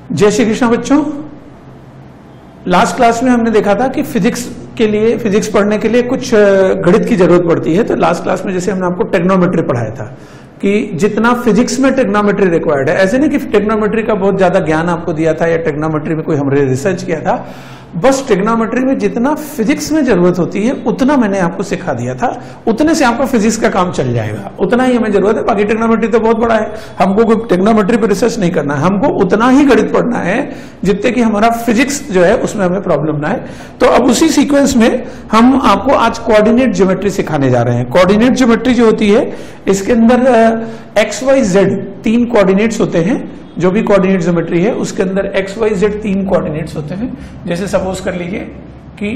जय श्री कृष्ण बच्चों। Last class में हमने देखा था कि फिजिक्स पढ़ने के लिए कुछ गणित की जरूरत पड़ती है। तो लास्ट क्लास में जैसे हमने आपको टेक्नोमेट्री पढ़ाया था कि जितना फिजिक्स में टेक्नोमेट्री रिक्वायर्ड है, ऐसे नहीं कि टेक्नोमेट्री का बहुत ज्यादा ज्ञान आपको दिया था या टेक्नोमेट्री में कोई हमने रिसर्च किया था, बस टेक्नोमेट्री में जितना फिजिक्स में जरूरत होती है उतना मैंने आपको सिखा दिया था, उतने से आपका फिजिक्स का काम चल जाएगा, उतना ही हमें जरूरत है। बाकी टेक्नोमेट्री तो बहुत बड़ा है, हमको कोई टेक्नोमेट्री पर रिसर्च नहीं करना है, हमको उतना ही गणित पढ़ना है जितने कि हमारा फिजिक्स जो है उसमें हमें प्रॉब्लम ना है। तो अब उसी सीक्वेंस में हम आपको आज कोऑर्डिनेट ज्योमेट्री सिखाने जा रहे हैं। कोऑर्डिनेट ज्योमेट्री जो होती है इसके अंदर एक्स वाई जेड 3 कोऑर्डिनेट्स होते हैं। जो भी कोऑर्डिनेट ज्योमेट्री है उसके अंदर एक्स वाई जेड 3 कोऑर्डिनेट्स होते हैं। जैसे सपोज कर लीजिए कि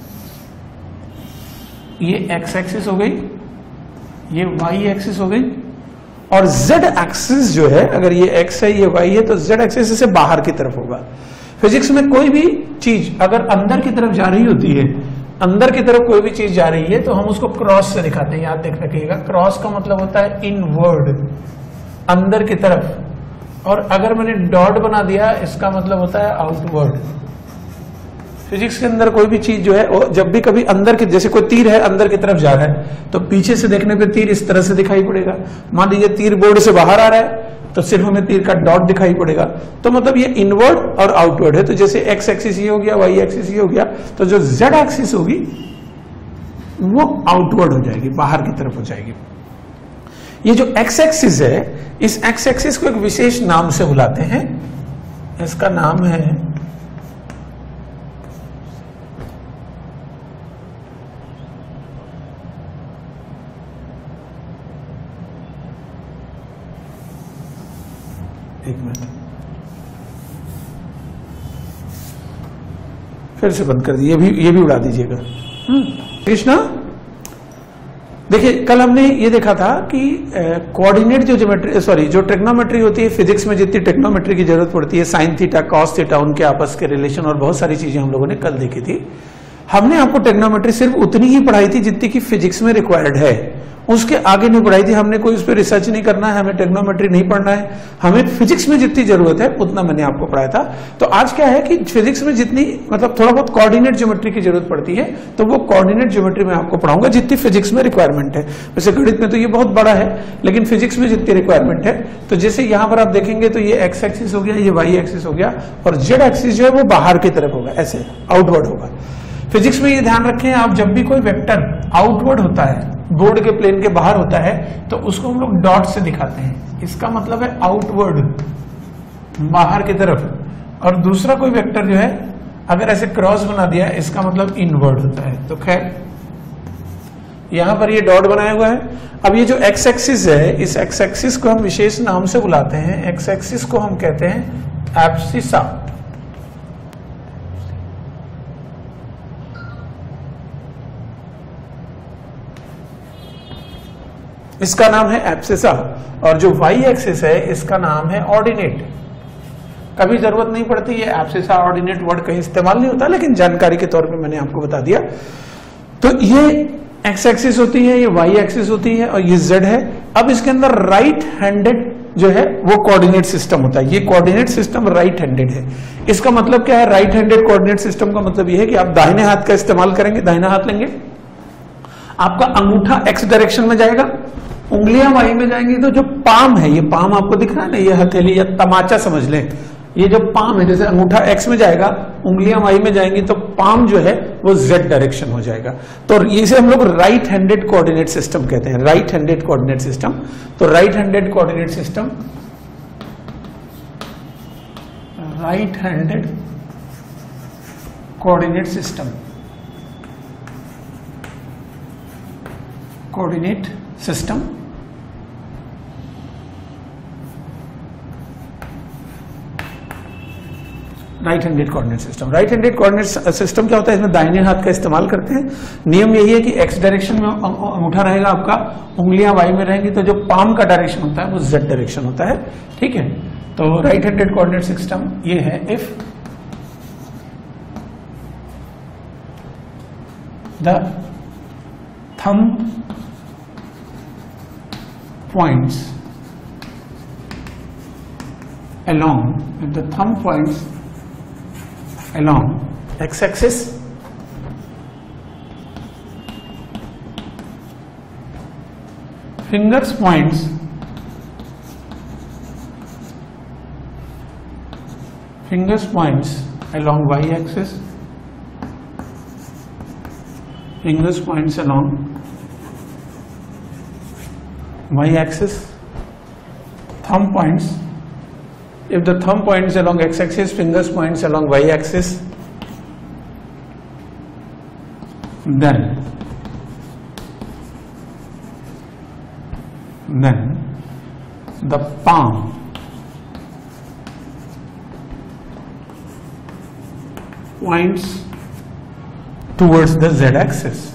ये एक्स एक्सिस हो गई, ये वाई एक्सिस हो गई और जेड एक्सिस जो है, अगर ये एक्स है ये वाई है तो जेड एक्सिस से बाहर की तरफ होगा। फिजिक्स में कोई भी चीज अगर अंदर की तरफ जा रही होती है, अंदर की तरफ कोई भी चीज जा रही है तो हम उसको क्रॉस से दिखाते हैं। याद देख रखिएगा, क्रॉस का मतलब होता है इनवर्ड, अंदर की तरफ, और अगर मैंने डॉट बना दिया इसका मतलब होता है आउटवर्ड। फिजिक्स के अंदर कोई भी चीज जो है जब भी कभी अंदर की, जैसे कोई तीर है अंदर की तरफ जा रहा है तो पीछे से देखने पे तीर इस तरह से दिखाई पड़ेगा। मान लीजिए तीर बोर्ड से बाहर आ रहा है तो सिर्फ हमें तीर का डॉट दिखाई पड़ेगा। तो मतलब ये इनवर्ड और आउटवर्ड है। तो जैसे एक्स एक्सिस ये हो गया, वाई एक्सिस ये हो गया, तो जो जेड एक्सिस होगी वो आउटवर्ड हो जाएगी, बाहर की तरफ हो जाएगी। ये जो एक्स एक्सिस है, इस एक्स एक्सिस को एक विशेष नाम से बुलाते हैं। इसका नाम है एक मिनट फिर से बंद कर दिए, ये भी उड़ा दीजिएगा। कृष्णा, देखिए कल हमने ये देखा था कि कोऑर्डिनेट जो ज्योमेट्री जो ट्रिग्नोमेट्री होती है, फिजिक्स में जितनी ट्रिग्नोमेट्री की जरूरत पड़ती है, साइन थीटा कॉस थीटा, उनके आपस के रिलेशन और बहुत सारी चीजें हम लोगों ने कल देखी थी। हमने आपको ट्रिग्नोमेट्री सिर्फ उतनी ही पढ़ाई थी जितनी की फिजिक्स में रिक्वायर्ड है, उसके आगे नहीं पढ़ाई थी। हमने कोई उस पर रिसर्च नहीं करना है, हमें ट्रिग्नोमेट्री नहीं पढ़ना है, हमें फिजिक्स में जितनी जरूरत है उतना मैंने आपको पढ़ाया था। तो आज क्या है कि फिजिक्स में जितनी मतलब थोड़ा बहुत कोऑर्डिनेट ज्योमेट्री की जरूरत पड़ती है तो वो कोऑर्डिनेट ज्योमेट्री में आपको पढ़ाऊंगा जितनी फिजिक्स में रिक्वायरमेंट है। वैसे गणित में तो ये बहुत बड़ा है, लेकिन फिजिक्स में जितनी रिक्वायरमेंट है, तो जैसे यहां पर आप देखेंगे तो ये एक्स एक्सिस हो गया, ये वाई एक्सिस हो गया और जेड एक्सिस जो है वो बाहर की तरफ होगा, ऐसे आउटवर्ड होगा। फिजिक्स में ये ध्यान रखें, आप जब भी कोई वेक्टर आउटवर्ड होता है, बोर्ड के प्लेन के बाहर होता है, तो उसको हम लोग डॉट से दिखाते हैं। इसका मतलब है आउटवर्ड, बाहर की तरफ। और दूसरा कोई वेक्टर जो है अगर ऐसे क्रॉस बना दिया, इसका मतलब इनवर्ड होता है। तो खैर यहां पर ये डॉट बनाया हुआ है। अब ये जो एक्स एक्सिस है, इस एक्स एक्सिस को हम विशेष नाम से बुलाते हैं। एक्स एक्सिस को हम कहते हैं एब्सिसा। इसका नाम है एब्सिसा। और जो वाई एक्सिस है इसका नाम है ऑर्डिनेट। कभी जरूरत नहीं पड़ती, ये एब्सिसा ऑर्डिनेट वर्ड कहीं इस्तेमाल नहीं होता, लेकिन जानकारी के तौर पे मैंने आपको बता दिया। तो ये एक्स एक्सिस होती है, ये वाई एक्सिस होती है और ये जेड है। अब इसके अंदर राइट हैंडेड जो है वो कोऑर्डिनेट सिस्टम होता है। ये कोऑर्डिनेट सिस्टम राइट हैंडेड है। इसका मतलब क्या है? राइट हैंडेड कोऑर्डिनेट सिस्टम का मतलब ये है कि आप दाहिने हाथ का इस्तेमाल करेंगे, दाहिना हाथ लेंगे, आपका अंगूठा एक्स डायरेक्शन में जाएगा, उंगलियां वाई में जाएंगी, तो जो पाम है, ये पाम आपको दिख रहा है ना, ये हथेली या तमाचा समझ लें, ये जो पाम है, जैसे अंगूठा एक्स में जाएगा, उंगलियां वाई में जाएंगी, तो पाम जो है वो जेड डायरेक्शन हो जाएगा। तो इसे हम लोग राइट हैंडेड कोऑर्डिनेट सिस्टम कहते हैं, राइट हैंडेड कोऑर्डिनेट सिस्टम। तो right handed coordinate system, right handed coordinate system, coordinate system right handed coordinate system. Right handed coordinate system क्या होता है? इसमें दाहिने हाथ का इस्तेमाल करते हैं। नियम यही है कि एक्स डायरेक्शन में अंगूठा रहेगा आपका, उंगलियां वाई में रहेंगी, तो जो पाम का डायरेक्शन होता है वो जेड डायरेक्शन होता है। ठीक है, तो राइट हैंडेड कोऑर्डिनेट सिस्टम ये है। If the thumb points along with the thumb points along x-axis, fingers points along y-axis, fingers points along y-axis, thumb points. If the thumb points along x-axis, fingers points along y-axis, then the palm points towards the z-axis.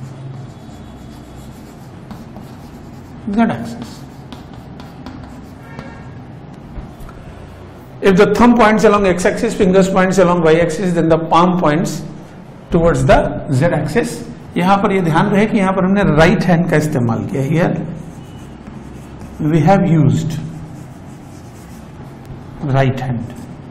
If the thumb points along x-axis, fingers points along y-axis, then the palm points towards the z-axis. यहां पर ये ध्यान रहे कि यहां पर हमने right hand का इस्तेमाल किया. Here we have used right hand.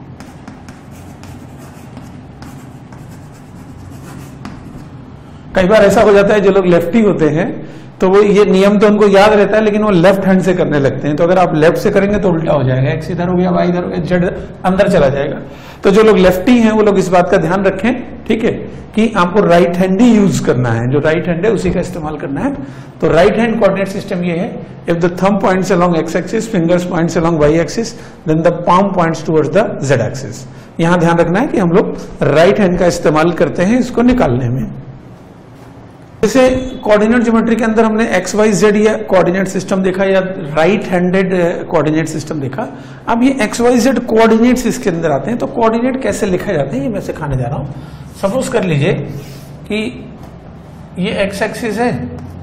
कई बार ऐसा हो जाता है जो लोग लेफ्टी होते हैं तो वो ये नियम तो उनको याद रहता है लेकिन वो लेफ्ट हैंड से करने लगते हैं. तो अगर आप लेफ्ट से करेंगे तो उल्टा हो जाएगा, एक्स इधर हो गया, वाई इधर हो गया, जेड अंदर चला जाएगा. तो जो लोग लेफ्टी हैं वो लोग इस बात का ध्यान रखें, ठीक है, कि आपको राइट हैंड ही यूज करना है. जो राइट हैंड है उसी का इस्तेमाल करना है. तो राइट हैंड कोऑर्डिनेट सिस्टम ये है, if the thumb points along X axis, fingers points along Y axis, then the palm points towards the Z axis. यहां ध्यान रखना है कि हम लोग राइट हैंड का इस्तेमाल करते हैं इसको निकालने में. जैसे कोऑर्डिनेट ज्योमेट्री के अंदर हमने एक्स वाई जेड या कोऑर्डिनेट सिस्टम देखा या राइट हैंडेड कोऑर्डिनेट सिस्टम देखा. अब ये एक्स वाई जेड कोऑर्डिनेट्स इसके अंदर आते हैं. तो कोऑर्डिनेट कैसे लिखे जाते हैं ये मैं सिखाने जा रहा हूं. सपोज कर लीजिए कि ये एक्स एक्सिस है,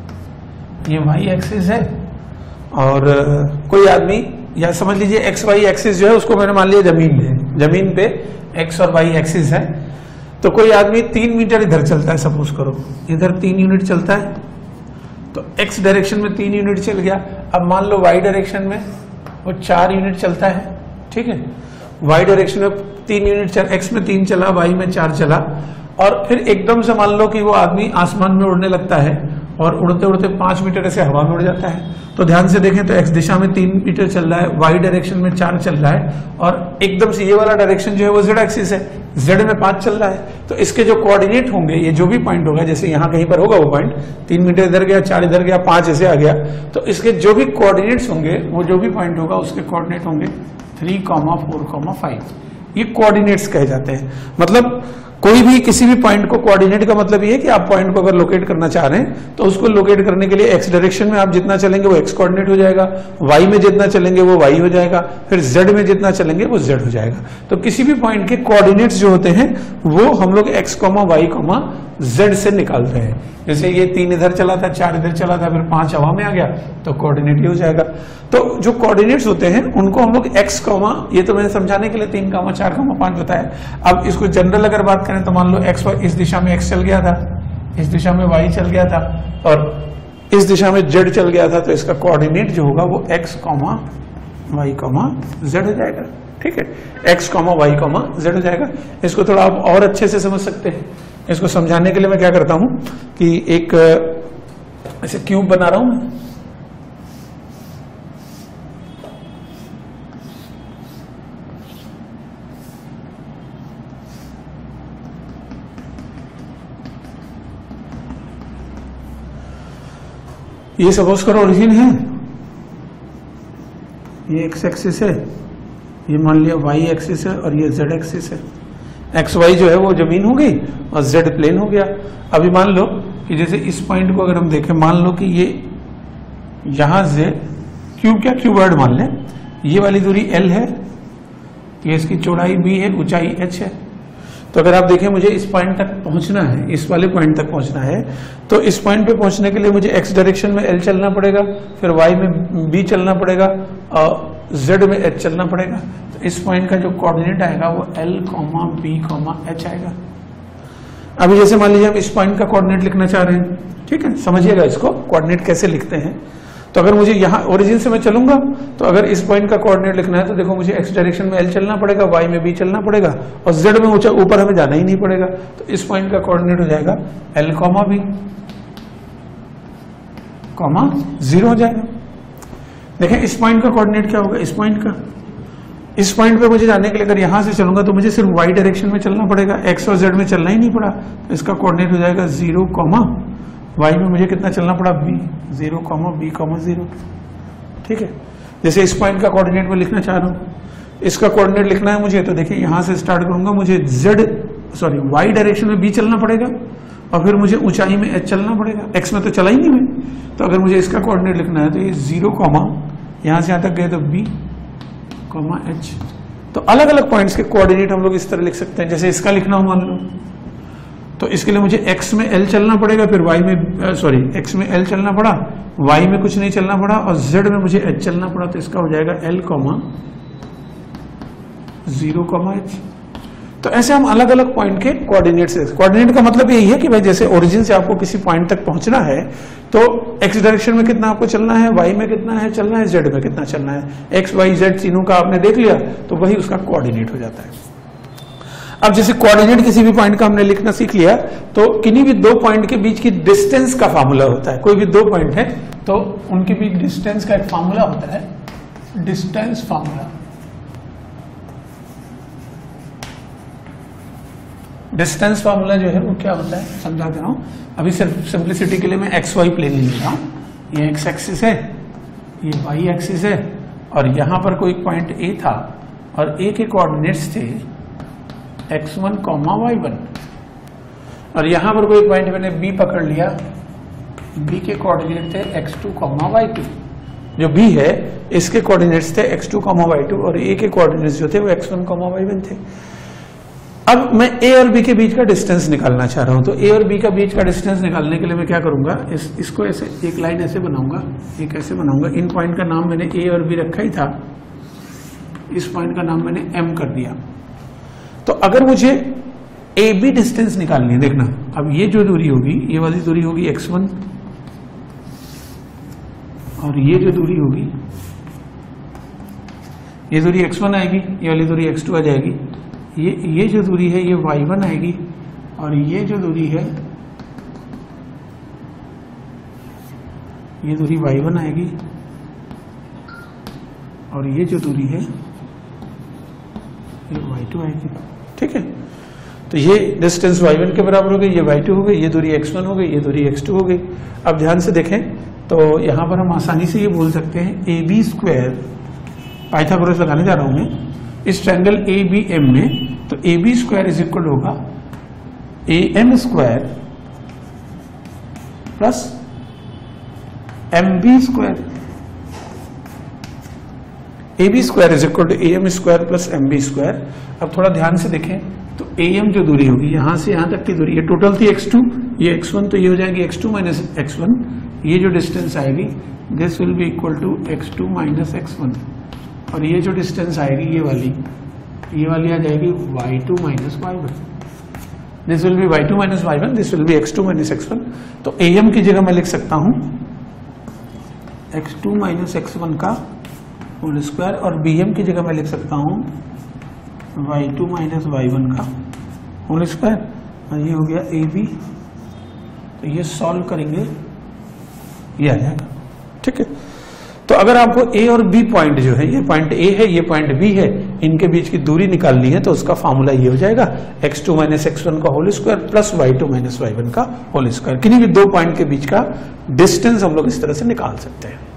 ये वाई एक्सिस है, और कोई आदमी या समझ लीजिए एक्स वाई एक्सिस जो है उसको मैंने मान लिया जमीन है, जमीन पे एक्स और वाई एक्सिस है. तो कोई आदमी 3 मीटर इधर चलता है, सपोज करो इधर 3 यूनिट चलता है, तो एक्स डायरेक्शन में 3 यूनिट चल गया. अब मान लो वाई डायरेक्शन में वो 4 यूनिट चलता है, ठीक है. वाई डायरेक्शन में 3 यूनिट चल, एक्स में 3 चला, वाई में 4 चला, और फिर एकदम से मान लो कि वो आदमी आसमान में उड़ने लगता है और उड़ते उड़ते 5 मीटर ऐसे हवा में उड़ जाता है. तो ध्यान से देखें तो एक्स दिशा में 3 मीटर चल रहा है, वाई डायरेक्शन में 4 चल रहा है, और एकदम से ये वाला डायरेक्शन जो है वो जेड एक्सिस है, जेड में 5 चल रहा है. तो इसके जो कोऑर्डिनेट होंगे, ये जो भी पॉइंट होगा, जैसे यहाँ कहीं पर होगा वो पॉइंट 3 मीटर इधर गया, 4 इधर गया, 5 ऐसे आ गया, तो इसके जो भी कोऑर्डिनेट्स होंगे, वो जो भी पॉइंट होगा उसके कोऑर्डिनेट होंगे 3, 4, 5. ये कोऑर्डिनेट्स कहे जाते हैं. मतलब कोई भी किसी भी पॉइंट को, कोऑर्डिनेट का मतलब ये है कि आप पॉइंट को अगर लोकेट करना चाह रहे हैं तो उसको लोकेट करने के लिए एक्स डायरेक्शन में आप जितना चलेंगे वो एक्स कोऑर्डिनेट हो जाएगा, वाई में जितना चलेंगे वो वाई हो जाएगा, फिर जेड में जितना चलेंगे वो जेड हो जाएगा. तो किसी भी पॉइंट के कोऑर्डिनेट्स जो होते हैं वो हम लोग एक्स, वाई, जेड से निकालते हैं. जैसे ये 3 इधर चला था, 4 इधर चला था, फिर 5 हवा में आ गया, तो कोऑर्डिनेट ही हो जाएगा. तो जो कोऑर्डिनेट्स होते हैं उनको हम लोग एक्स, ये तो मैंने समझाने के लिए 3, 4, 5 बताया. अब इसको जनरल अगर बात करें तो मान लो एक्स, इस दिशा में एक्स चल गया था, इस दिशा में वाई चल गया था, और इस दिशा में जेड चल गया था. तो इसका कोऑर्डिनेट जो होगा वो एक्स, वाई, जेड हो जाएगा. ठीक है, एक्स, वाई, जेड हो जाएगा. इसको थोड़ा आप और अच्छे से समझ सकते हैं. इसको समझाने के लिए मैं क्या करता हूं कि एक ऐसे क्यूब बना रहा हूं मैं. ये सपोज करो ओरिजिन है, ये एक्स एक्सिस है, ये मान लिया वाई एक्सिस है, और ये जेड एक्सिस है. एक्स वाई जो है वो जमीन हो गई और जेड प्लेन हो गया. अभी मान लो कि जैसे इस पॉइंट को अगर हम देखें, मान लो कि ये यहां से क्यूब, क्या क्यूबॉइड मान लें, ये वाली दूरी एल है, ये इसकी चौड़ाई बी है, ऊंचाई एच है. तो अगर आप देखें मुझे इस पॉइंट तक पहुंचना है, इस वाले पॉइंट तक पहुंचना है, तो इस पॉइंट पे पहुंचने के लिए मुझे एक्स डायरेक्शन में एल चलना पड़ेगा, फिर वाई में बी चलना पड़ेगा, और जेड में एच चलना पड़ेगा. तो इस पॉइंट का जो कोऑर्डिनेट आएगा वो एल, बी, एच आएगा. अभी जैसे मान लीजिए हम इस पॉइंट का कोऑर्डिनेट लिखना चाह रहे हैं, ठीक है, समझिएगा इसको कोऑर्डिनेट कैसे लिखते हैं. तो अगर मुझे यहाँ ओरिजिन से मैं चलूंगा तो अगर इस पॉइंट का कोऑर्डिनेट लिखना है तो देखो मुझे एक्स डायरेक्शन में एल चलना पड़ेगा, वाई में बी चलना पड़ेगा और जेड में ऊपर हमें जाना ही नहीं पड़ेगा। तो इस पॉइंट का कोऑर्डिनेट हो जाएगा एल कॉमा बी कॉमा 0 हो जाएगा। देखें इस पॉइंट का कोऑर्डिनेट क्या होगा, इस पॉइंट पे मुझे जाने के लिए अगर यहां से चलूंगा तो मुझे सिर्फ वाई डायरेक्शन में चलना पड़ेगा, एक्स और जेड में चलना ही नहीं पड़ा। तो इसका कोऑर्डिनेट हो जाएगा 0 कॉमा वाई में मुझे कितना चलना पड़ा बी, 0 कॉमा बी कॉमा 0। ठीक है, जैसे इस पॉइंट का कोऑर्डिनेट में लिखना चाह रहा हूं, इसका कोऑर्डिनेट लिखना है मुझे, तो देखिए यहां से स्टार्ट करूंगा, मुझे वाई डायरेक्शन में बी चलना पड़ेगा और फिर मुझे ऊंचाई में एच चलना पड़ेगा, एक्स में तो चला ही नहीं मैं। तो अगर मुझे इसका कोऑर्डिनेट लिखना है तो ये 0 कॉमा यहां से यहां तक गए तो बी कॉमा एच। तो अलग अलग पॉइंट्स के कोऑर्डिनेट हम लोग इस तरह लिख सकते हैं। जैसे इसका लिखना हो मान लो, तो इसके लिए मुझे एक्स में एल चलना पड़ेगा, फिर वाई में एक्स में एल चलना पड़ा, वाई में कुछ नहीं चलना पड़ा और जेड में मुझे एच चलना पड़ा। तो इसका हो जाएगा एल कॉमा 0 कॉमा एच। तो ऐसे हम अलग अलग पॉइंट के कोऑर्डिनेट से, कोऑर्डिनेट का मतलब यही है कि भाई जैसे ओरिजिन से आपको किसी पॉइंट तक पहुंचना है तो एक्स डायरेक्शन में कितना आपको चलना है, वाई में कितना है चलना है, जेड में कितना चलना है, एक्स वाई जेड तीनों का आपने देख लिया तो वही उसका कोऑर्डिनेट हो जाता है। अब जैसे कोऑर्डिनेट किसी भी पॉइंट का हमने लिखना सीख लिया तो किन्हीं भी दो पॉइंट के बीच की डिस्टेंस का फार्मूला होता है। कोई भी दो पॉइंट है तो उनके बीच डिस्टेंस का एक फार्मूला होता है, डिस्टेंस फार्मूला। डिस्टेंस फार्मूला जो है वो क्या होता है समझा दे रहा हूं। अभी सिर्फ सिंप्लिसिटी के लिए मैं एक्स वाई प्लेन ले रहा हूं, ये एक्स एक्सिस है, ये वाई एक्सिस है और यहां पर कोई पॉइंट ए था और ए के कोऑर्डिनेट्स थे x1, y1 और यहां पर कोई पॉइंट मैंने b पकड़ लिया, b के कोऑर्डिनेट थे x2, y2। जो b है इसके कोऑर्डिनेट्स थे x2, y2 और a के कोऑर्डिनेट्स जो थे वो x1, y1 थे। अब मैं a और b के बीच का डिस्टेंस निकालना चाह रहा हूं, तो a और b का बीच का डिस्टेंस निकालने के लिए मैं क्या करूंगा, इसको ऐसे एक लाइन ऐसे बनाऊंगा, एक ऐसे बनाऊंगा। इन पॉइंट का नाम मैंने a और b रखा ही था, इस पॉइंट का नाम मैंने m कर दिया। तो अगर मुझे ए बी डिस्टेंस निकालनी है, देखना अब ये जो दूरी होगी, ये वाली दूरी होगी x1 और ये जो दूरी होगी, ये दूरी x1 आएगी, ये वाली दूरी x2 आ जाएगी, ये जो दूरी है ये y1 आएगी और ये जो दूरी है ये दूरी y1 आएगी और ये जो दूरी है ये y2 आएगी। ठीक है, तो ये डिस्टेंस y1 के बराबर हो गई, ये y2 हो गई, ये दूरी x1 हो गई, ये दूरी x2 हो गई। अब ध्यान से देखें तो यहां पर हम आसानी से ये बोल सकते हैं AB स्क्वायर, पाइथागोरस लगाने जा रहा हूं मैं इस ट्रायंगल ABM में, तो AB स्क्वायर इज इक्वल होगा AM square plus MB square. AB square is equal to AM square plus MB square. अब थोड़ा ध्यान से देखें तो AM जो दूरी होगी यहां से यहां तक की दूरी, ये टोटल थी x2, ये x1, तो ये हो जाएगी x2 माइनस x1। ये जो डिस्टेंस आएगी this will be equal to x2 minus x1 और ये जो डिस्टेंस आएगी ये वाली आ जाएगी y2 minus y1। This will be y2 minus y1, this will be x2 minus x1। तो AM की जगह मैं लिख सकता हूं x2 माइनस x1 का होल स्क्वायर और BM की जगह मैं लिख सकता हूं y2 माइनस y1 का होल स्क्वायर और ये हो गया AB। तो ये सॉल्व करेंगे ये आ जाएगा। ठीक है, तो अगर आपको A और B पॉइंट जो है, ये पॉइंट A है, ये पॉइंट B है, इनके बीच की दूरी निकालनी है तो उसका फॉर्मूला ये हो जाएगा x2 माइनस x1 का whole square plus y2 minus y1 का होल स्क्वायर। किन्हीं भी दो पॉइंट के बीच का डिस्टेंस हम लोग इस तरह से निकाल सकते हैं।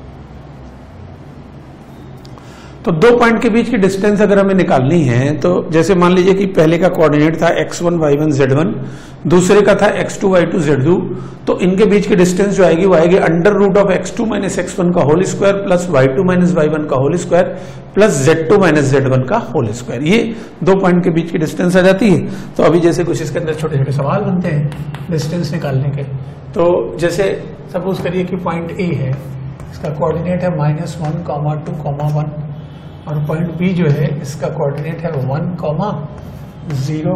तो दो पॉइंट के बीच की डिस्टेंस अगर हमें निकालनी है तो जैसे मान लीजिए कि पहले का कोऑर्डिनेट था x1 y1 z1, दूसरे का था x2 y2 z2, तो इनके बीच की डिस्टेंस जो आएगी वो आएगी under root of x2 minus x1 का whole square plus y2 minus y1 का whole square plus z2 minus z1 का होल स्क्वायर। ये दो पॉइंट के बीच की डिस्टेंस आ जाती है। तो अभी जैसे कुछ इसके अंदर छोटे छोटे सवाल बनते हैं डिस्टेंस निकालने के। तो जैसे सपोज करिए कि पॉइंट A है, इसका कोऑर्डिनेट है -1, 2, 1 और पॉइंट B जो है इसका कोऑर्डिनेट है 1, 0,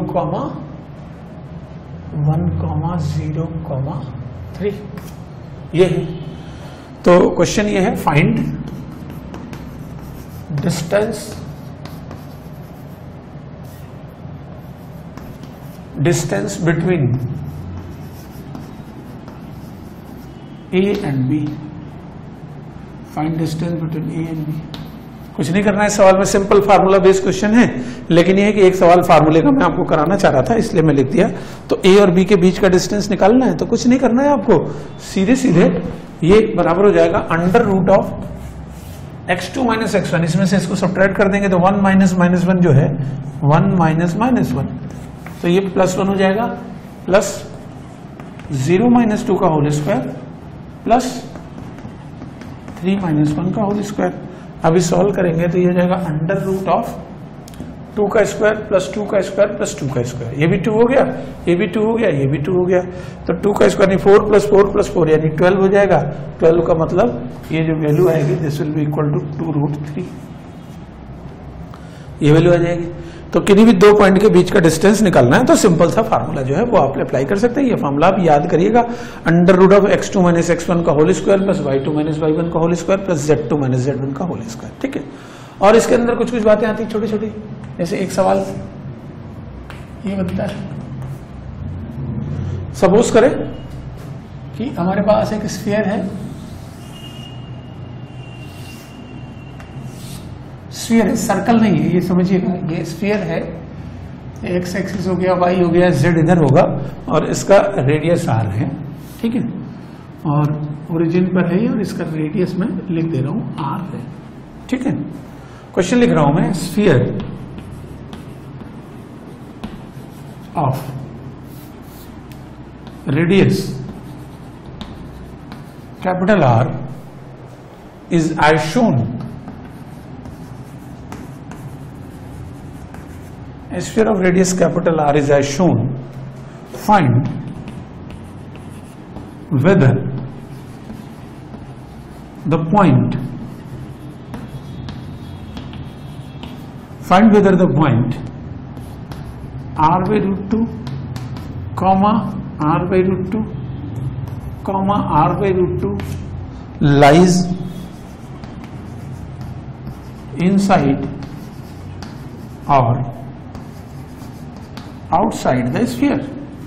1, 0, 3 ये है। तो क्वेश्चन ये है, find distance between A and B. Find distance between A and B. कुछ नहीं करना है सवाल में, सिंपल फार्मूला बेस्ड क्वेश्चन है, लेकिन ये है कि एक सवाल फार्मूले का मैं आपको कराना चाह रहा था इसलिए मैं लिख दिया। तो ए और बी के बीच का डिस्टेंस निकालना है, तो कुछ नहीं करना है आपको, सीधे सीधे ये बराबर हो जाएगा under root of x2 minus x1। इसमें से इसको सब्ट्रैक्ट कर देंगे तो 1 माइनस माइनस 1 जो है 1 माइनस माइनस 1, तो ये +1 हो जाएगा, प्लस 0 माइनस 2 का होल स्क्वायर प्लस 3 माइनस 1 का होल स्क्वायर। अभी सॉल्व करेंगे तो ये हो जाएगा अंडर रूट ऑफ 2 का स्क्वायर प्लस 2 का स्क्वायर प्लस 2 का स्क्वायर। ये भी 2 हो गया, ये भी 2 हो गया, ये भी 2 हो गया, तो 2 का स्क्वायर यानी 4 प्लस 4 प्लस 4 यानी 12 हो जाएगा। 12 का मतलब ये जो वैल्यू आएगी this will be equal to 2√3, ये वैल्यू आ जाएगी। तो किन्हीं भी दो पॉइंट के बीच का डिस्टेंस निकालना है तो सिंपल सा फार्मूला जो है वो आप अप्लाई कर सकते हैं। ये फार्मूला आप याद करिएगा, under root of x2 minus x1 का whole square plus y2 minus y1 का whole square plus z2 minus z1 का होल स्क्वायर। ठीक है, और इसके अंदर कुछ कुछ बातें आती छोटी छोटी, जैसे एक सवाल ये बनता है, सपोज करें कि हमारे पास एक स्फीयर है, स्फीयर है, सर्कल नहीं है, ये समझिएगा, ये स्फीयर है, एक्स एक्सिस हो गया, वाई हो गया, जेड इधर होगा और इसका रेडियस आर है। ठीक है, और ओरिजिन पर है और इसका रेडियस मैं लिख दे रहा हूं आर है। ठीक है, क्वेश्चन लिख रहा हूं मैं, sphere of radius capital R is as shown. A sphere of radius capital R is as shown. Find whether the point R by root 2 comma R by root 2 comma R by root 2 lies inside or outside the sphere.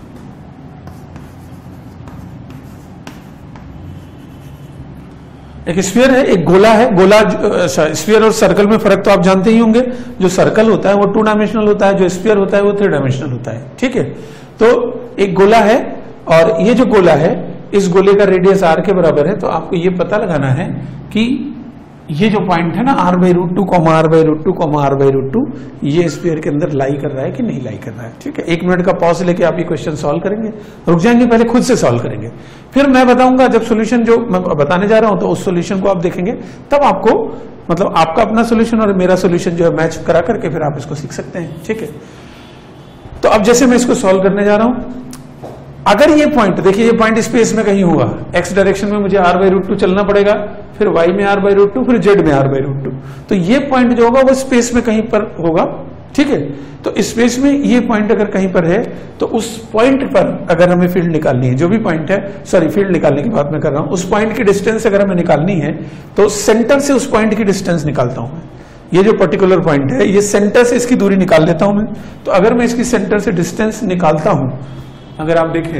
एक sphere है, एक गोला है, गोला sphere और circle में फर्क तो आप जानते ही होंगे, जो सर्कल होता है वो 2 डायमेंशनल होता है, जो स्फीयर होता है वो 3 डायमेंशनल होता है। ठीक है, तो एक गोला है और ये जो गोला है इस गोले का रेडियस r के बराबर है, तो आपको ये पता लगाना है कि ये जो पॉइंट है ना r by root 2 R by root 2 R by root 2 ये स्फीयर के अंदर लाई कर रहा है कि नहीं लाई कर रहा है। ठीक है, 1 मिनट का पॉज लेके आप ये क्वेश्चन सॉल्व करेंगे, रुक जाएंगे, पहले खुद से सॉल्व करेंगे, फिर मैं बताऊंगा जब सोल्यूशन जो मैं बताने जा रहा हूं तो उस सोल्यूशन को आप देखेंगे, तब आपको मतलब आपका अपना सोल्यूशन और मेरा सोल्यूशन जो है मैच करा करके फिर आप इसको सीख सकते हैं। ठीक है, तो अब जैसे मैं इसको सॉल्व करने जा रहा हूं, अगर ये पॉइंट देखिए, ये पॉइंट स्पेस में कहीं हुआ, x डायरेक्शन में मुझे r by root 2 चलना पड़ेगा, फिर y में r by root 2, फिर z में r by root 2, तो ये पॉइंट जो होगा वो स्पेस में कहीं पर होगा। ठीक है, तो स्पेस में ये पॉइंट अगर कहीं पर है तो उस पॉइंट पर अगर हमें फील्ड निकालनी है, जो भी पॉइंट है, सॉरी फील्ड निकालने की बात मैं कर रहा हूं, उस पॉइंट की डिस्टेंस अगर हमें निकालनी है तो सेंटर से उस पॉइंट की डिस्टेंस निकालता हूं मैं। ये जो पर्टिकुलर पॉइंट है, ये सेंटर से इसकी दूरी निकाल लेता हूं मैं। तो अगर मैं इसकी सेंटर से डिस्टेंस निकालता हूं, अगर आप देखें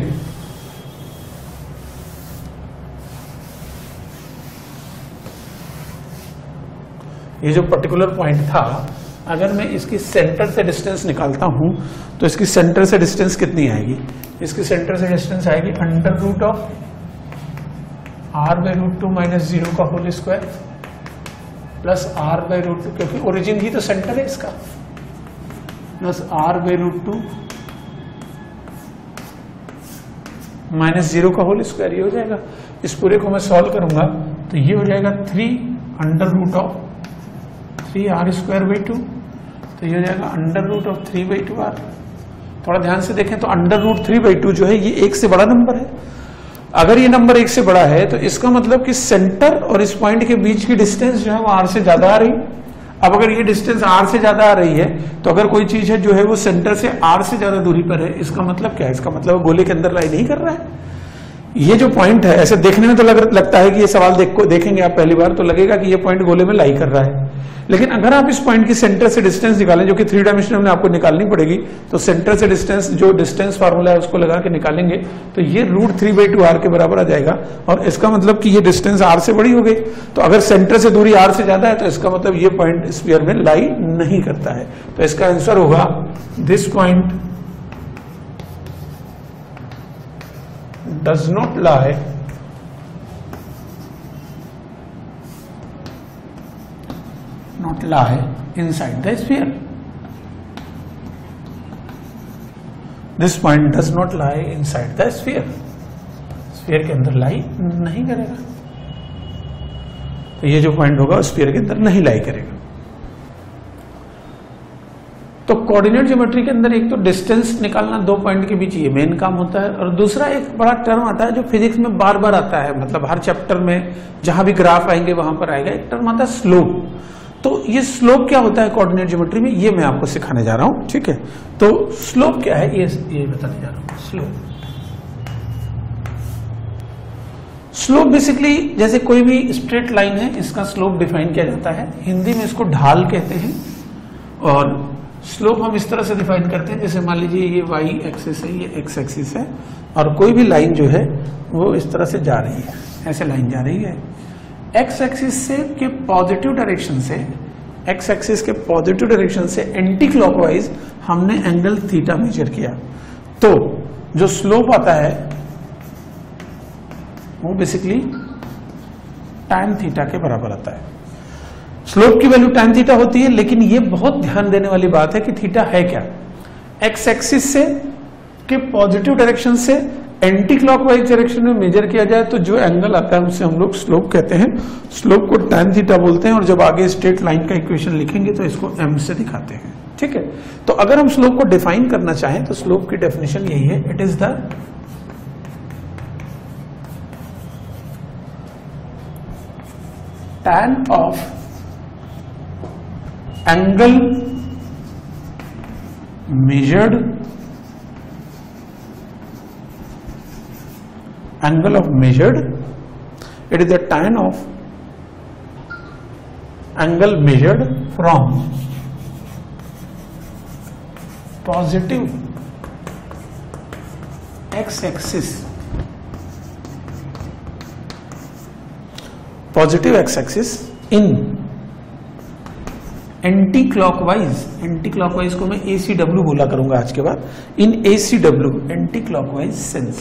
ये जो पर्टिकुलर पॉइंट था, अगर मैं इसकी सेंटर से डिस्टेंस निकालता हूं तो इसकी सेंटर से डिस्टेंस कितनी आएगी? इसकी सेंटर से डिस्टेंस आएगी under root of r by root 2 minus 0 का whole square plus r by root 2, क्योंकि ओरिजिन ही तो सेंटर है इसका, plus r by root 2 minus 0 का होल स्क्वायर। ये हो जाएगा, इस पूरे को मैं सॉल्व करूंगा तो ये हो जाएगा 3 under root of 3r square by 2, तो ये हो जाएगा under root of 3 by 2r। थोड़ा ध्यान से देखें तो अंडर रूट 3 बाई 2 जो है ये 1 से बड़ा नंबर है। अगर ये नंबर 1 से बड़ा है तो इसका मतलब कि सेंटर और इस पॉइंट के बीच की डिस्टेंस जो है वो r से ज्यादा आ रही। अब अगर ये डिस्टेंस r से ज्यादा आ रही है तो अगर कोई चीज है जो है वो सेंटर से r से ज्यादा दूरी पर है, इसका मतलब क्या है? इसका मतलब गोले के अंदर लाई नहीं कर रहा है। ये जो पॉइंट है, ऐसे देखने में तो लगता है कि ये सवाल देखेंगे आप पहली बार तो लगेगा कि ये पॉइंट गोले में लाई कर रहा है, लेकिन अगर आप इस पॉइंट की सेंटर से डिस्टेंस निकालें, जो कि 3 डायमेंशन में आपको निकालनी पड़ेगी, तो सेंटर से डिस्टेंस, जो डिस्टेंस फार्मूला है उसको लगा के निकालेंगे तो ये √3/2r के बराबर आ जाएगा। और इसका मतलब कि ये डिस्टेंस r से बड़ी हो गई, तो अगर सेंटर से दूरी r से ज्यादा है तो इसका मतलब ये पॉइंट स्फीयर में लाई नहीं करता है। तो इसका आंसर होगा this point does not lie inside the sphere. This point does not lie inside the sphere. Sphere के अंदर लाई नहीं करेगा, तो ये जो पॉइंट होगा स्फीयर के अंदर नहीं लाई करेगा। तो कोऑर्डिनेट ज्योमेट्री के अंदर एक तो डिस्टेंस निकालना दो पॉइंट के बीच, ये मेन काम होता है, और दूसरा एक बड़ा टर्म आता है जो फिजिक्स में बार बार आता है, मतलब हर चैप्टर में जहां भी ग्राफ आएंगे वहां पर आएगा, एक टर्म आता है स्लोप। तो ये स्लोप क्या होता है कोऑर्डिनेट ज्योमेट्री में, ये मैं आपको सिखाने जा रहा हूं, ठीक है। तो स्लोप क्या है ये बताने जा रहा हूं। स्लोप बेसिकली जैसे कोई भी स्ट्रेट लाइन है, इसका स्लोप डिफाइन किया जाता है, हिंदी में इसको ढाल कहते हैं। और स्लोप हम इस तरह से डिफाइन करते हैं, जैसे मान लीजिए ये y एक्सिस है, ये x एक्सिस है, और कोई भी लाइन जो है वो इस तरह से जा रही है, ऐसे लाइन जा रही है। x एक्सिस से के पॉजिटिव डायरेक्शन से, x एक्सिस के पॉजिटिव डायरेक्शन से एंटी क्लॉकवाइज हमने एंगल थीटा मेजर किया, तो जो स्लोप आता है वो बेसिकली tan थीटा के बराबर आता है। स्लोप की वैल्यू tan थीटा होती है, लेकिन ये बहुत ध्यान देने वाली बात है कि थीटा है क्या। x एक्सिस से के पॉजिटिव डायरेक्शन से एंटी क्लॉकवाइज डायरेक्शन में मेजर किया जाए तो जो एंगल आता है उसे हम लोग स्लोप कहते हैं। स्लोप को tan थीटा बोलते हैं, और जब आगे स्ट्रेट लाइन का इक्वेशन लिखेंगे तो इसको m से दिखाते हैं, ठीक है। तो अगर हम स्लोप को डिफाइन करना चाहें तो स्लोप की डेफिनेशन यही है, it is the tan of angle measured, it is the tan of angle measured from positive x axis, in anti clockwise को मैं ACW बोला करूंगा आज के बाद, in ACW anti clockwise sense,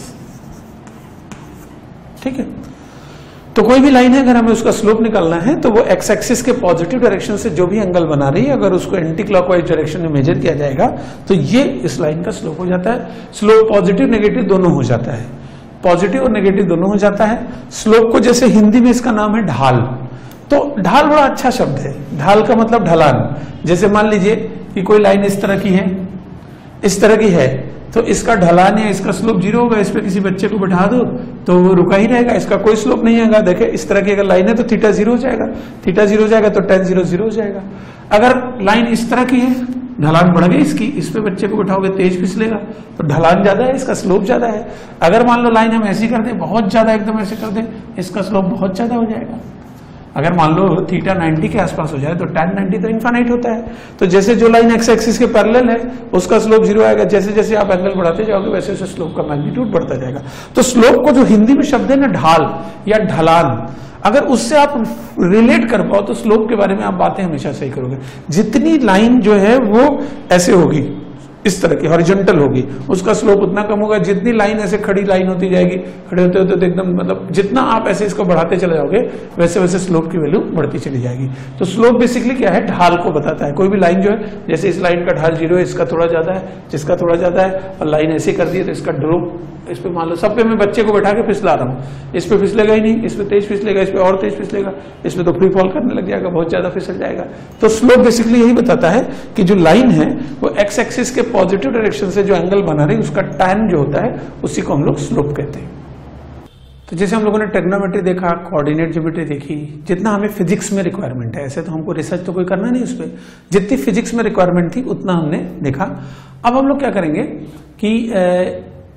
ठीक है। तो कोई भी लाइन है, अगर हमें उसका स्लोप निकालना है तो वो x एक्सिस के पॉजिटिव डायरेक्शन से जो भी एंगल बना रही है, अगर उसको एंटी क्लॉकवाइज डायरेक्शन में मेजर किया जाएगा तो ये इस लाइन का स्लोप हो जाता है। स्लोप पॉजिटिव नेगेटिव दोनों हो जाता है, पॉजिटिव और नेगेटिव दोनों हो जाता है। स्लोप को जैसे हिंदी में इसका नाम है ढाल, तो ढाल बड़ा अच्छा शब्द है, ढाल का मतलब ढलान। जैसे मान लीजिए कि कोई लाइन इस तरह की है, इस तरह की है, तो इसका ढलान या इसका स्लोप 0 होगा। इस पे किसी बच्चे को बैठा दो तो वो रुका ही रहेगा, इसका कोई स्लोप नहीं आएगा। देखिए इस तरह की अगर लाइन है तो थीटा 0 हो जाएगा, थीटा 0 हो जाएगा तो tan 0 0 हो जाएगा। अगर लाइन इस तरह की है, ढलान बढ़ गई इसकी, इस पे बच्चे को बैठाओगे तेज फिसलेगा, तो ढलान ज्यादा है, इसका स्लोप ज्यादा है। अगर मान लो लाइन हम ऐसी कर दें, बहुत ज्यादा एकदम ऐसे कर दें, इसका स्लोप बहुत ज्यादा हो जाएगा। अगर मान लो थीटा 90 के आसपास हो जाए तो tan 90 तो इनफाइनाइट होता है। तो जैसे जो लाइन x एक्सिस के पैरेलल है उसका स्लोप 0 आएगा, जैसे जैसे आप एंगल बढ़ाते जाओगे वैसे वैसे स्लोप का मैग्नीट्यूड बढ़ता जाएगा। तो स्लोप को जो हिंदी में शब्द है ना ढाल या ढलान, अगर उससे आप रिलेट कर पाओ तो स्लोप के बारे में आप बातें हमेशा सही करोगे। जितनी लाइन जो है वो ऐसे होगी, इस तरह की हॉरिजॉन्टल होगी, उसका स्लोप उतना कम होगा। जितनी लाइन ऐसे खड़ी लाइन होती जाएगी, खड़े होते होते तो एकदम मतलब जितना आप ऐसे इसको बढ़ाते चले जाओगे वैसे वैसे स्लोप की वैल्यू बढ़ती चली जाएगी। तो स्लोप बेसिकली क्या है, ढाल को बताता है। कोई भी लाइन जो है, जैसे इस लाइन का ढाल 0 है, इसका थोड़ा ज्यादा है, जिसका थोड़ा ज्यादा है, और लाइन ऐसे कर दी है तो इसका ड्रॉप, इस पे मान लो सब पे मैं बच्चे को बैठा के फिसला रहा हूँ, इस पे फिसलेगा ही नहीं, इस पे तेज फिसलेगा, इस पे और तेज फिसलेगा, इस पे तो फ्री फॉल करने लग जाएगा, बहुत ज्यादा फिसल जाएगा। तो स्लोप बेसिकली यही बताता है कि जो लाइन है वो x एक्सिस के पॉजिटिव डायरेक्शन से जो एंगल बना रही है उसका tan जो होता है उसी को हम लोग स्लोप कहते हैं। तो जैसे हम लोगों ने ट्रिग्नोमेट्री देखा, कोऑर्डिनेट ज्योमेट्री देखी, जितना हमें फिजिक्स में रिक्वायरमेंट है, ऐसे तो हमको रिसर्च तो कोई करना नहीं उस पर, जितनी फिजिक्स में रिक्वायरमेंट थी उतना हमने देखा। अब हम लोग क्या करेंगे कि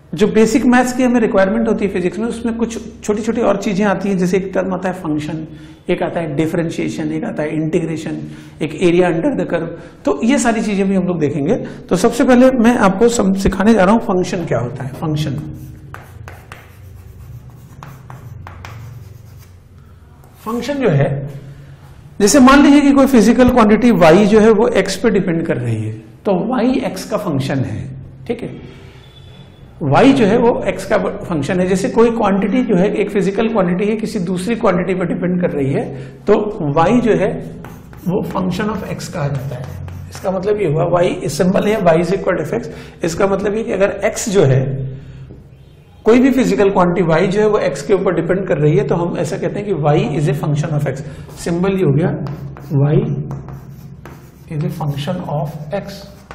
जो बेसिक मैथ्स की हमें रिक्वायरमेंट होती है फिजिक्स में, उसमें कुछ छोटी छोटी और चीजें आती हैं, जैसे एक टर्म आता है फंक्शन, एक आता है डिफरेंशिएशन, एक आता है इंटीग्रेशन, एक एरिया अंडर द कर्व। तो ये सारी चीजें भी हम लोग देखेंगे। तो सबसे पहले मैं आपको सिखाने जा रहा हूं फंक्शन क्या होता है। फंक्शन जो है, जैसे मान लीजिए कि कोई फिजिकल क्वांटिटी y जो है वो x पे डिपेंड कर रही है, तो y x का फंक्शन है, ठीक है। y जो है वो x का फंक्शन है। जैसे कोई क्वांटिटी जो है, एक फिजिकल क्वांटिटी है, किसी दूसरी क्वांटिटी पर डिपेंड कर रही है, तो y जो है वो फंक्शन ऑफ x कहा जाता है। इसका मतलब ये हुआ, y सिंबल है y is equal to fx। इसका मतलब ये कि अगर x जो है, कोई भी फिजिकल क्वांटिटी y जो है वो x के ऊपर डिपेंड कर रही है, तो हम ऐसा कहते हैं कि y is a function of x। Symbol ये हो गया, y is a function of x।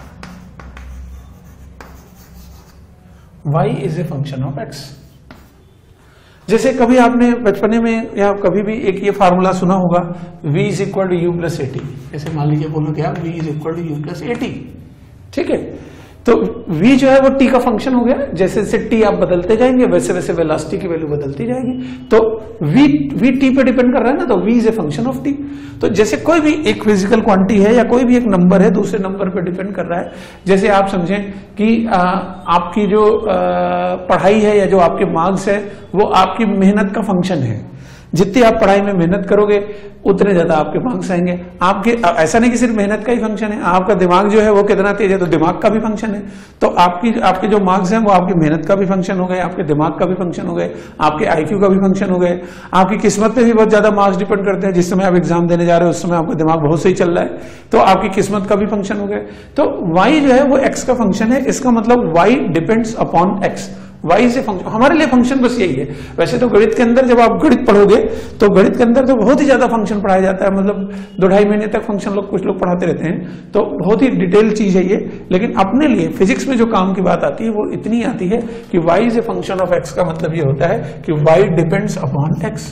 y is a function of x। जैसे कभी आपने बचपने में या कभी भी एक ये फार्मूला सुना होगा, v is equal to u plus at. जैसे मान लीजिए बोलो क्या, v is equal to u plus at, ठीक है। तो v जो है वो t का फंक्शन हो गया। जैसे जैसे t आप बदलते जाएंगे वैसे वैसे वेलोसिटी की वैल्यू बदलती जाएगी। तो v t पे डिपेंड कर रहा है ना, तो v is a function of t। तो जैसे कोई भी एक फिजिकल क्वांटिटी है या कोई भी एक नंबर है, दूसरे नंबर पे डिपेंड कर रहा है। जैसे आप समझें कि आपकी जो पढ़ाई है या जो आपके मार्क्स है, वो आपकी मेहनत का फंक्शन है। जितनी आप पढ़ाई में मेहनत करोगे उतने ज्यादा आपके मार्क्स आएंगे। आपके ऐसा नहीं कि सिर्फ मेहनत का ही फंक्शन है, आपका दिमाग जो है वो कितना तेज है, तो दिमाग का भी फंक्शन है। तो आपके जो मार्क्स हैं वो आपकी मेहनत का भी फंक्शन हो गए, आपके दिमाग का भी फंक्शन हो गए, आपके आईक्यू का भी फंक्शन हो गए। आपकी किस्मत पे भी बहुत ज्यादा मार्क्स डिपेंड करते हैं। जिस समय आप एग्जाम देने जा रहे हो उस समय आपका दिमाग बहुत सही चल रहा है, तो आपकी किस्मत का भी फंक्शन हो गए। तो y जो है वो x का फंक्शन है। इसका मतलब y depends upon x। y से फंक्शन, हमारे लिए फंक्शन बस यही है। वैसे तो गणित के अंदर जब आप गणित पढ़ोगे तो गणित के अंदर तो बहुत ही ज्यादा फंक्शन पढ़ाया जाता है, मतलब 2-2.5 महीने तक फंक्शन लोग कुछ लोग पढ़ाते रहते हैं, तो बहुत ही डिटेल चीज है ये। लेकिन अपने लिए फिजिक्स में जो काम की बात आती है वो इतनी आती है कि y is a function of x का मतलब ये होता है कि y depends upon x।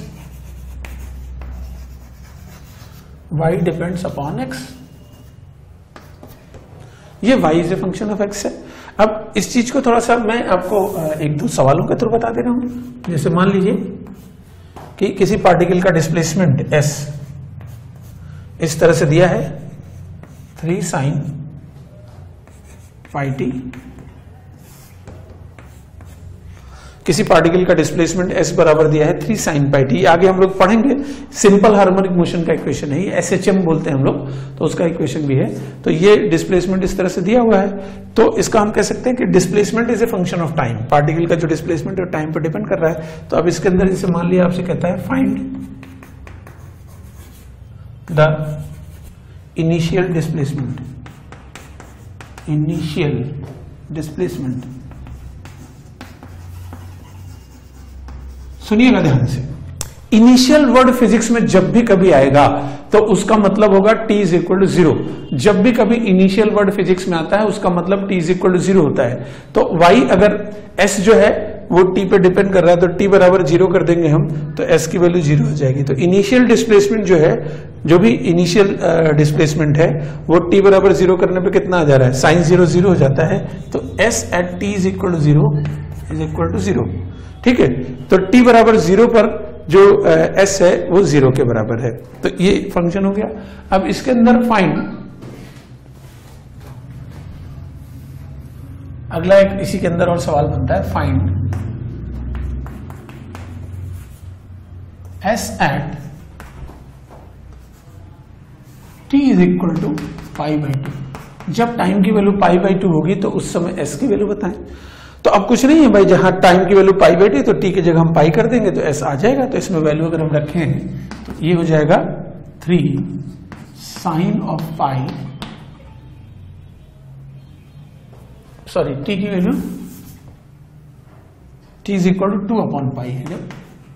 y depends upon x, ये y is a function of x है। अब इस चीज को थोड़ा सा मैं आपको एक दो सवालों के थ्रू बता दे रहा हूं। जैसे मान लीजिए कि किसी पार्टिकल का डिस्प्लेसमेंट s इस तरह से दिया है, 3 sin pi t। किसी पार्टिकल का डिस्प्लेसमेंट s बराबर दिया है 3 sin pi t। आगे हम लोग पढ़ेंगे, सिंपल हार्मोनिक मोशन का इक्वेशन है ये, SHM बोलते हैं हम लोग, तो उसका इक्वेशन भी है। तो ये डिस्प्लेसमेंट इस तरह से दिया हुआ है, तो इसका हम कह सकते हैं कि displacement is a function of time. Particle का जो डिस्प्लेसमेंट है टाइम पर डिपेंड कर रहा है। तो अब इसके अंदर जैसे मान लिया आपसे कहता है find the initial displacement, initial displacement. सुनिएगा ध्यान से, इनिशियल वर्ड फिजिक्स में जब भी कभी आएगा तो उसका मतलब होगा t इज इक्वल टू 0। जब भी कभी इनिशियल वर्ड फिजिक्स में आता है उसका मतलब t इज इक्वल टू 0 होता है। तो y अगर s जो है वो t पे डिपेंड कर रहा है, तो t बराबर 0 कर देंगे हम, तो s की वैल्यू 0 हो जाएगी। तो इनिशियल डिस्प्लेसमेंट जो है, जो भी इनिशियल डिस्प्लेसमेंट है वो t बराबर 0 करने पे कितना आ जा रहा है, साइन 0 0 हो जाता है। तो s at t is equal to 0 is equal to 0, ठीक है। तो t बराबर 0 पर जो s है वो 0 के बराबर है। तो ये फंक्शन हो गया। अब इसके अंदर फाइंड, अगला एक इसी के अंदर और सवाल बनता है, find s at t is equal to pi by 2। जब टाइम की वैल्यू पाई बाई 2 होगी तो उस समय s की वैल्यू बताएं। तो अब कुछ नहीं है भाई, जहां टाइम की वैल्यू पाई बैठी तो टी की जगह हम पाई कर देंगे तो एस आ जाएगा। तो इसमें वैल्यू अगर हम रखें तो ये हो जाएगा 3 sine of pi, sorry T की value T is equal to 2 upon pi है। जब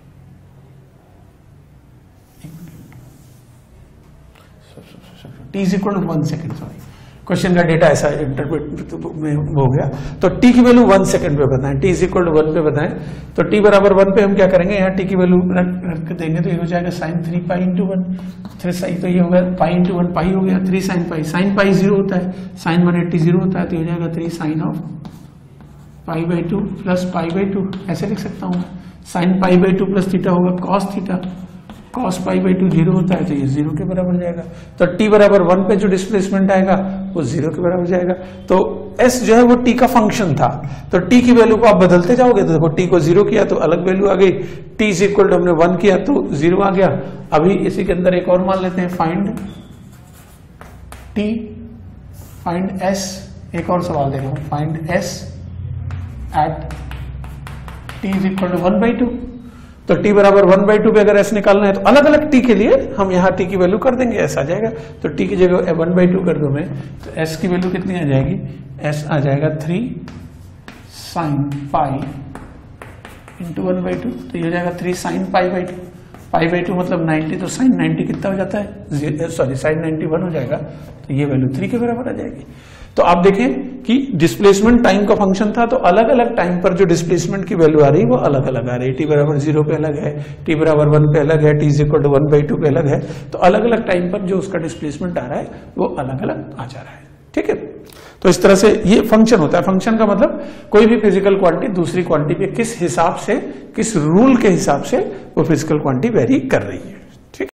T is equal to 1 second, sorry question का डेटा ऐसा इंटरप्रेट में हो गया। तो t की वैल्यू 1 सेकंड पे बताएं, t इज इक्वल टू 1 पे बताएं। तो t बराबर 1 पे हम क्या करेंगे, यहाँ t की वैल्यू रख देंगे तो ये हो जाएगा साइन 3 पाई इंटू 1, 3 साइन, तो ये हो गया पाई इंटू 1 पाई हो गया, 3 साइन पाई। साइन पाई 0 होता है, साइन 180 0 होता है, तो ये हो जाएगा 3 साइन ऑफ π/2 प्लस π/2 ऐसे लिख सकता हूँ। साइन π/2 प्लस थीटा होगा कॉस थीटा, कॉस π/2 जीरो होता है तो ये जीरो के बराबर जाएगा। तो t बराबर 1 पे जो डिस्प्लेसमेंट आएगा वो जीरो के बराबर जाएगा। तो s जो है वो t का फंक्शन था, तो t की वैल्यू को आप बदलते जाओगे तो देखो t को जीरो किया तो अलग वैल्यू आ गई, t इज इक्वल टू हमने 1 किया तो जीरो आ गया। अभी इसी के अंदर एक और मान लेते हैं, फाइंड t, फाइंड s, एक और सवाल दे रहा हूं, find s at t is equal to 1/2। तो t बराबर 1/2 पे अगर s निकालना है तो अलग अलग t के लिए हम यहाँ t की वैल्यू कर देंगे, s आ जाएगा। तो t की जगह 1/2 कर दूं मैं तो s की वैल्यू कितनी आ जाएगी, s आ जाएगा 3 sin पाई इंटू 1/2, तो ये हो जाएगा 3 sin π/2, π/2 मतलब 90, तो sin 90 कितना हो जाता है, सॉरी sin 91 हो जाएगा, तो ये वैल्यू 3 के बराबर आ जाएगी। तो आप देखें कि डिस्प्लेसमेंट टाइम का फंक्शन था, तो अलग अलग टाइम पर जो डिस्प्लेसमेंट की वैल्यू आ रही है वो अलग अलग आ रही है। t बराबर 0 पे अलग है, t बराबर 1 पे अलग है, t इज इक्वल टू 1/2 पे अलग है। तो अलग अलग टाइम पर जो उसका डिस्प्लेसमेंट आ रहा है वो अलग अलग आ जा रहा है। ठीक है, तो इस तरह से ये फंक्शन होता है। फंक्शन का मतलब कोई भी फिजिकल क्वांटिटी दूसरी क्वांटिटी पे किस हिसाब से, किस रूल के हिसाब से वो फिजिकल क्वांटिटी वेरी कर रही है।